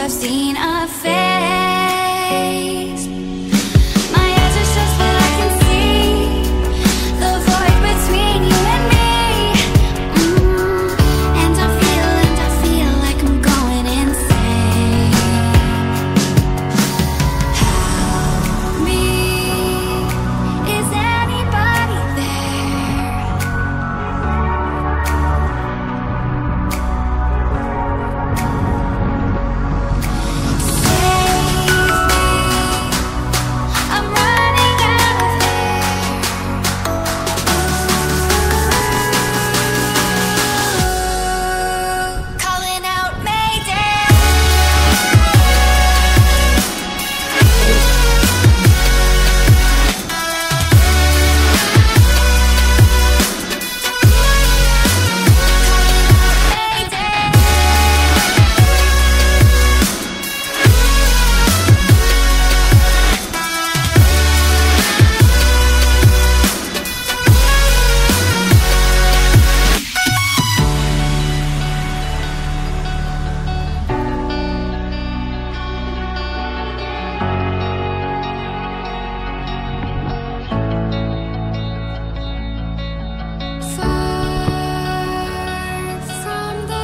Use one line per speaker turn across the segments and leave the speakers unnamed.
I've seen a face. My eyes are shut but I can see the void between you and me. And I feel like I'm going insane. Help me, is anybody there? I'm running out of air. Calling out Mayday. Far from the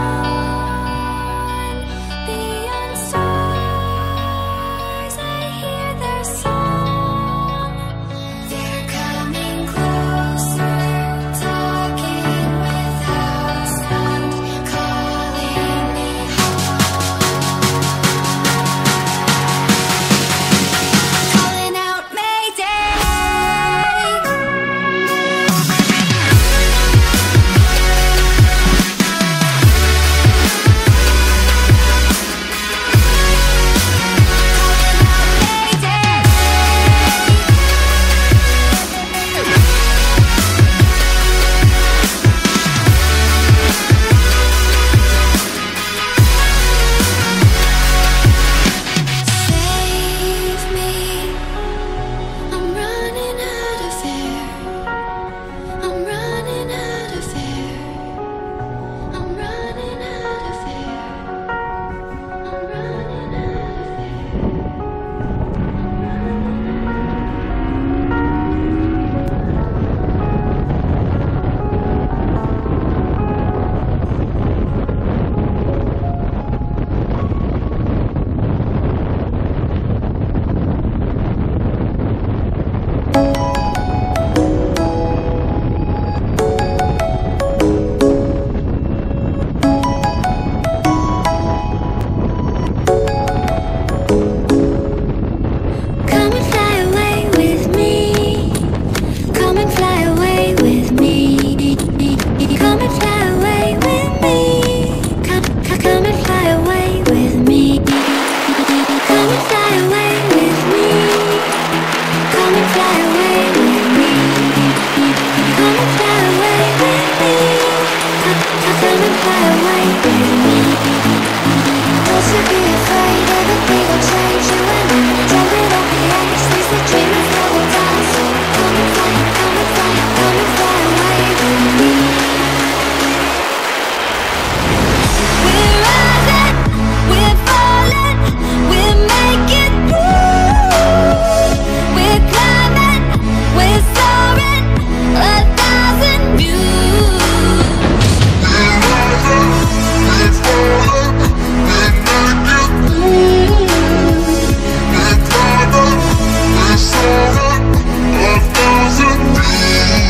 sun, beyond stars, I hear their song. They're coming closer, talking without sound, calling me home. Calling out Mayday. Save me, I'm running out of air. I'm running out of air. I'm running out of air. I'm running out of air. Come and fly away with me. Come and fly away with me. Come and fly away with me. Come and fly away with me. Come and fly away with me. Come and fly away with me. Come and fly away with me. Come and fly away with me. Don't you be afraid, everything will change. You and I, jumping off the edge. They say dreamers never die. So come and fly, come and fly, come and fly away with me. We're rising, we're falling, we're making moves. We're climbing, we're soaring, 1,000 views.
We're rising, we're falling, we're making moves. We're climbing, we're soaring, 1,000 views.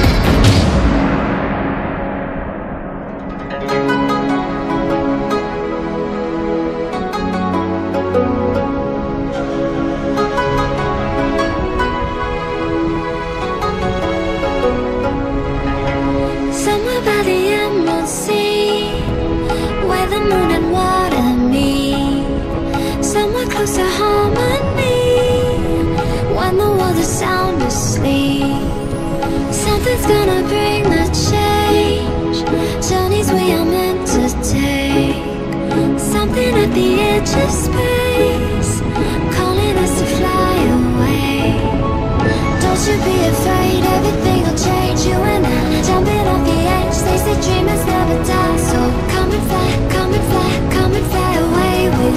Somewhere by the emerald sea, where the moon and water meet. Somewhere close to harmony, when the world is sound asleep. Something's gonna bring the change, journeys we are meant to take. Something at the edge of space, calling us to fly away. Don't you be afraid, everything will change. You and I, jumping off the edge. They say dreamers never die. So come and fly, come and fly, come and fly away with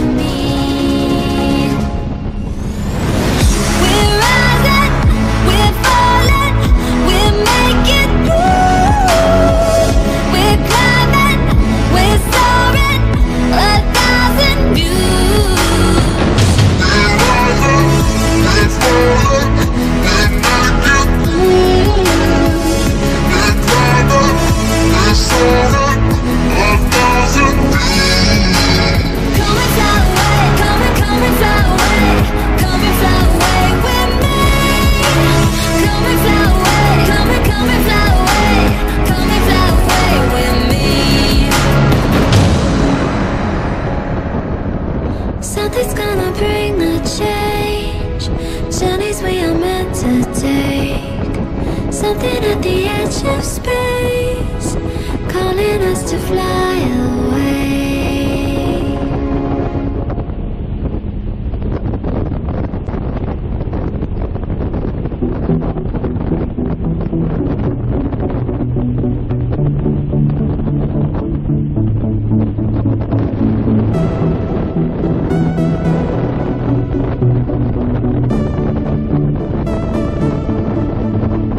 Something at the edge of space, calling us to fly away.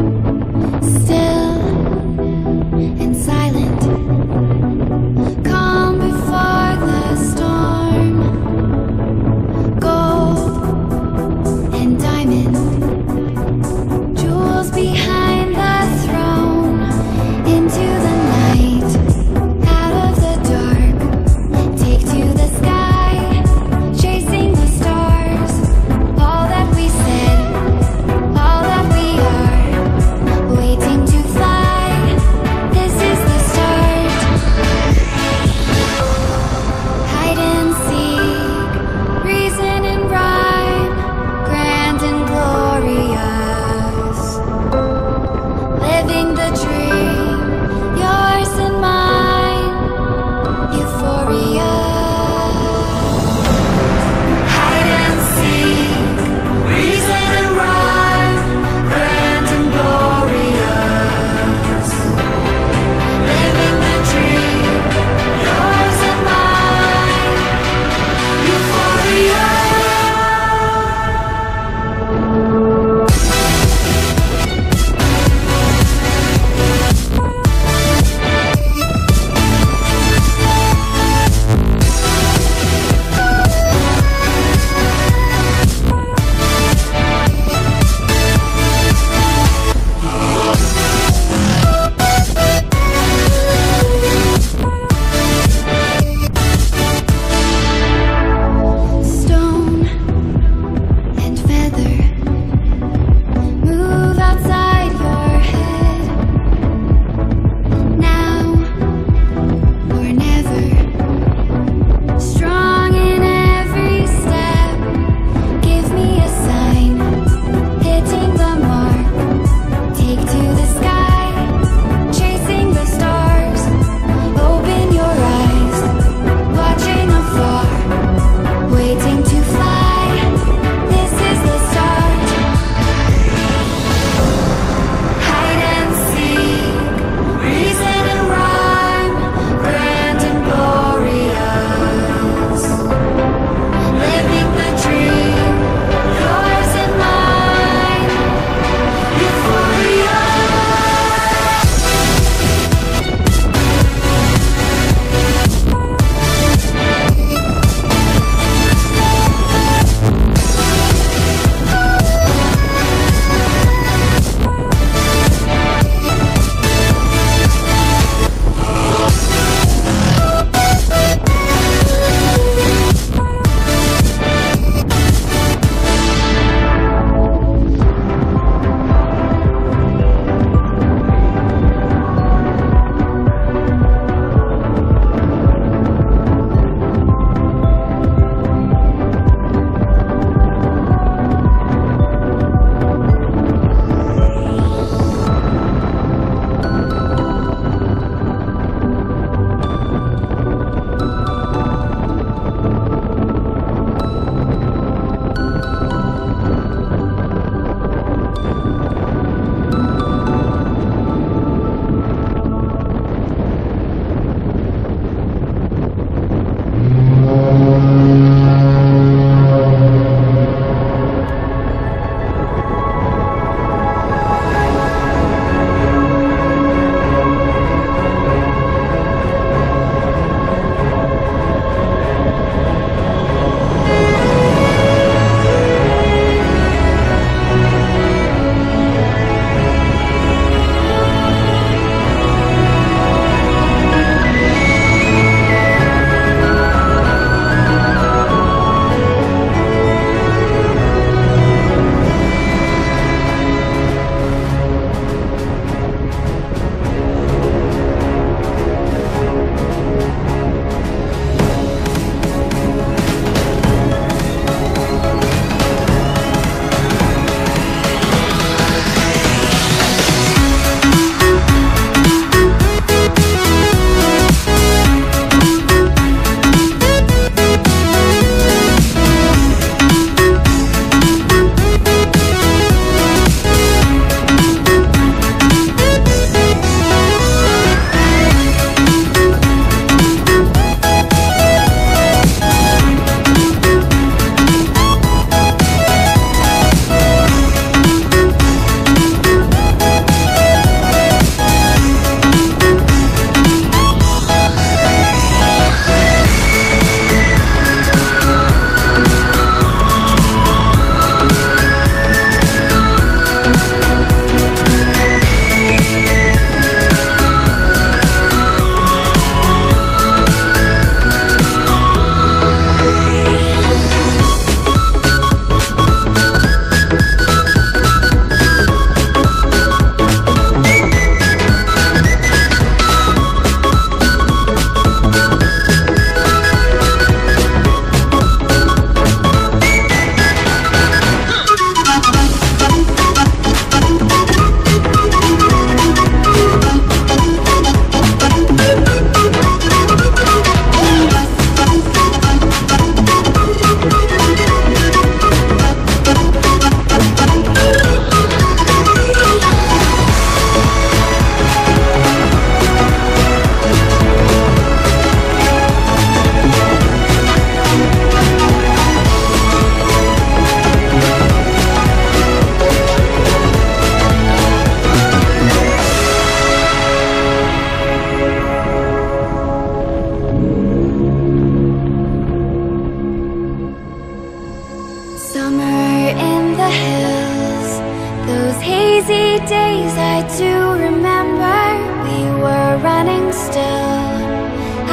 Still and silent, calm.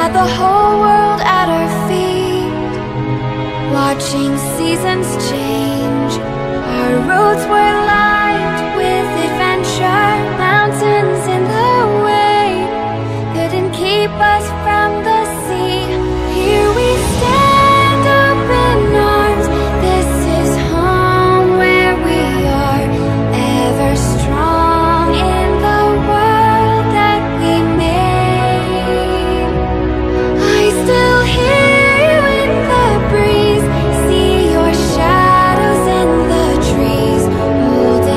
had the whole world at our feet, watching seasons change. Our roads were lined with adventure, mountains in the way couldn't keep us from the sea. Here we stand, open arms. This is home where we are, ever strong in the world that we made. I still hear you in the breeze, see your shadows in the trees, holding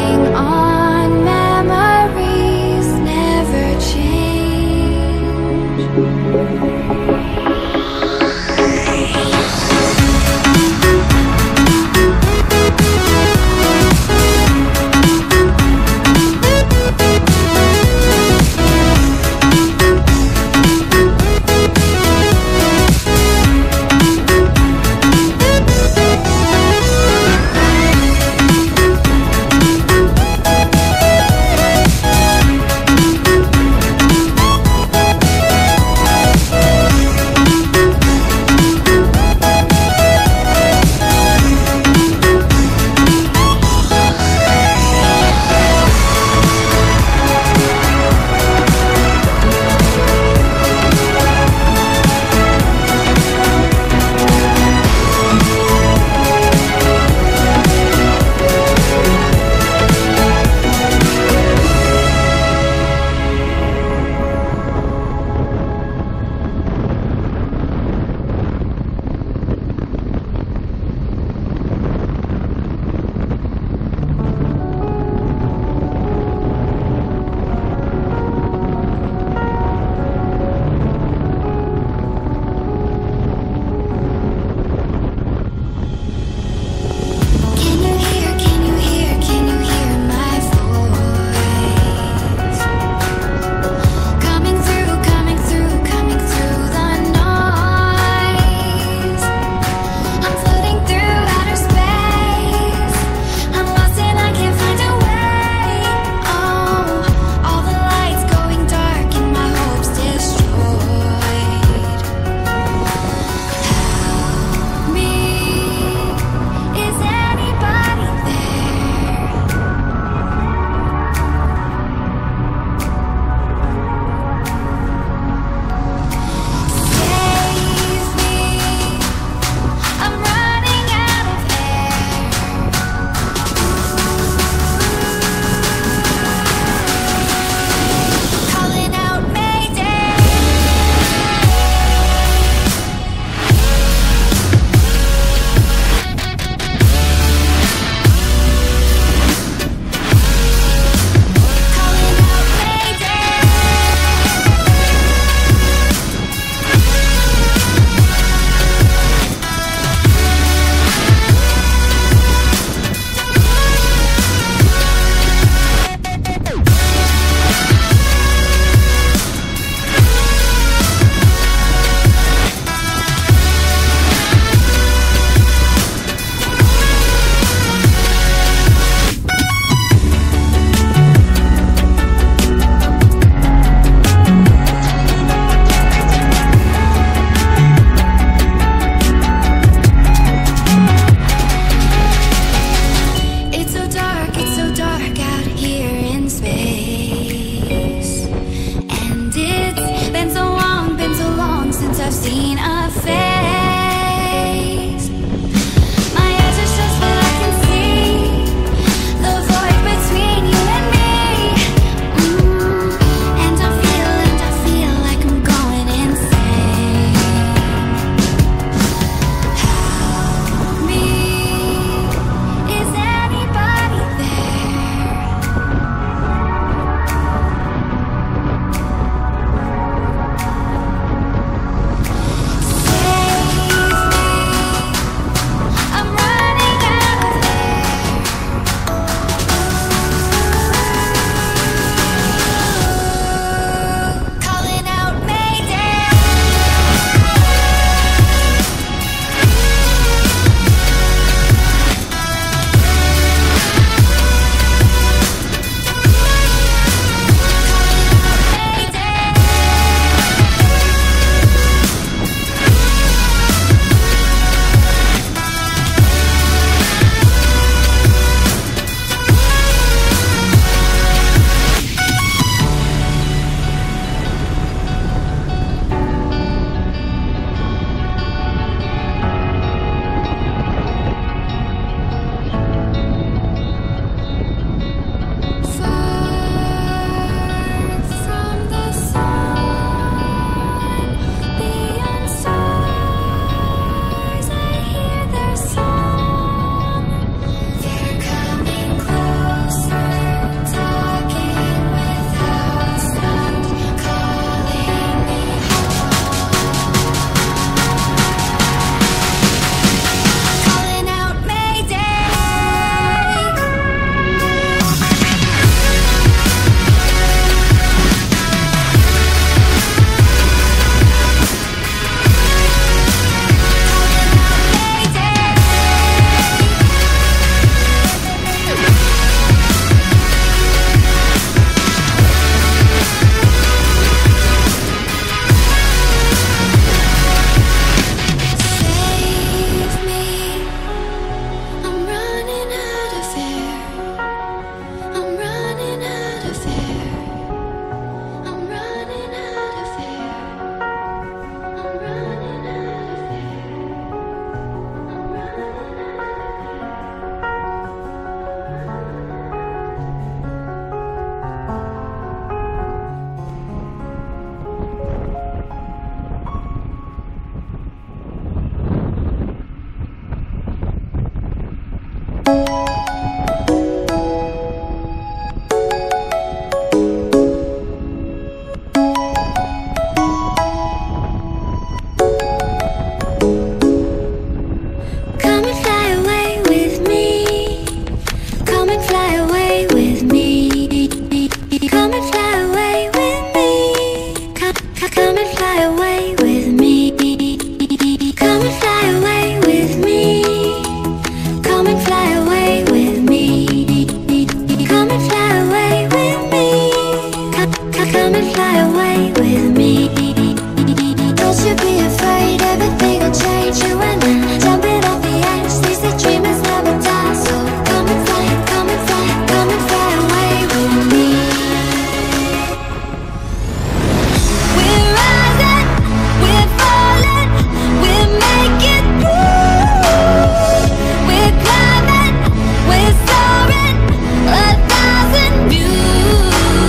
fly away with me. Don't you be afraid, everything will change. You and I, jumping off the edge. They say dreamers never die, so come and fly, come and fly, come and fly away with me. We're rising, we're falling, we're making through. We're climbing, we're soaring, 1,000 views.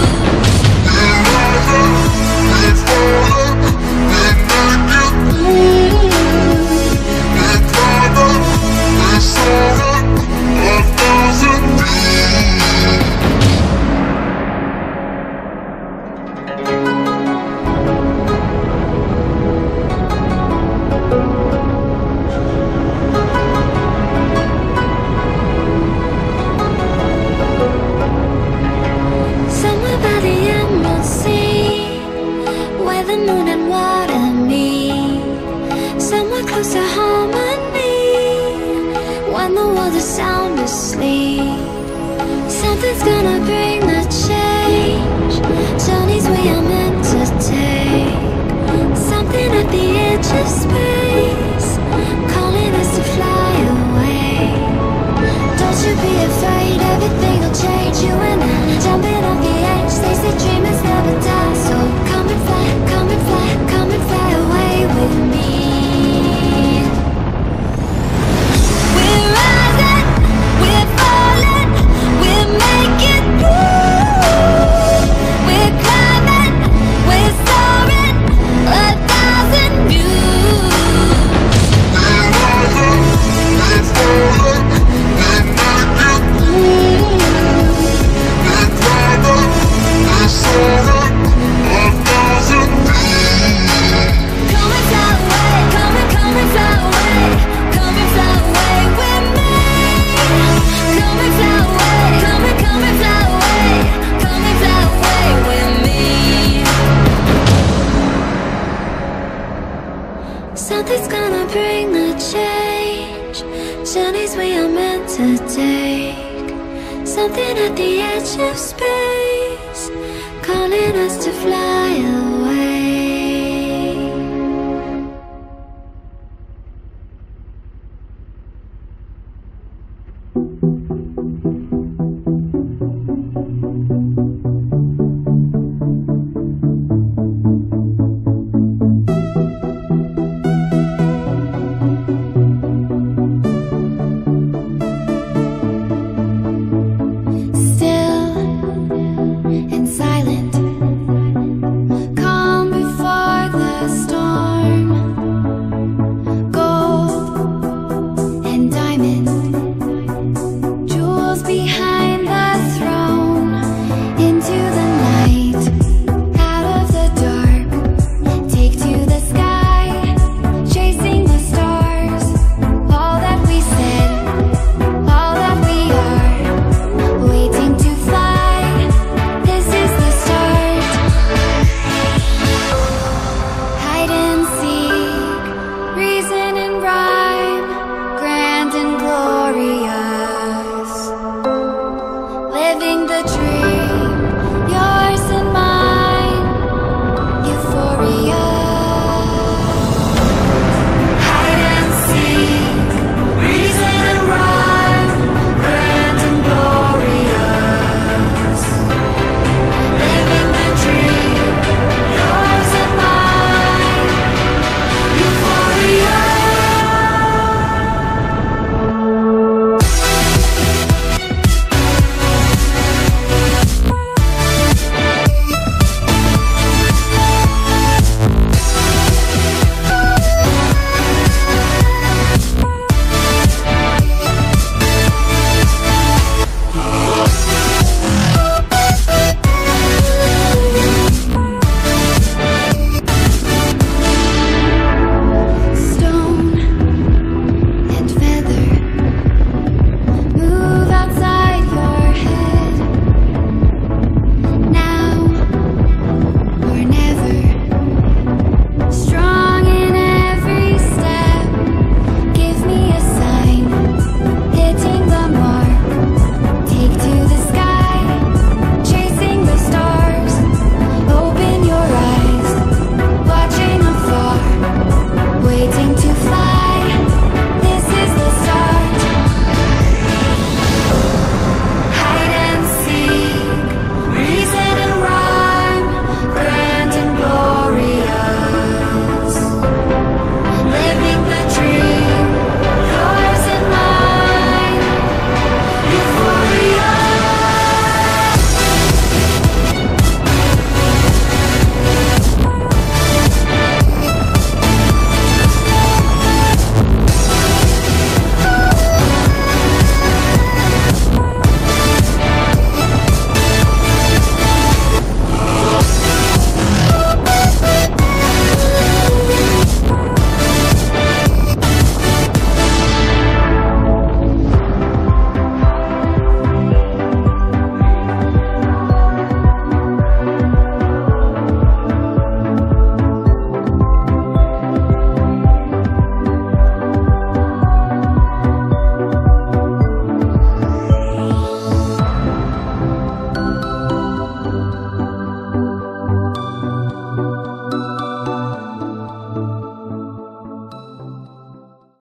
Somewhere by the emerald sea, where the moon and water meet, somewhere close to harmony, when the world is sound asleep. Something's gonna bring the change, journeys we are meant to take. Something at the edge of space, calling us to fly away. Don't you be afraid, everything will change. You and I, jumping off the edge. They say dreamers never die, so come and fly, come and fly, come and fly away with me. We're rising, we're falling, we're making through. We're climbing, we're soaring, 1,000 views. Something's gonna bring the change, journeys we are meant to take. Something at the edge of space.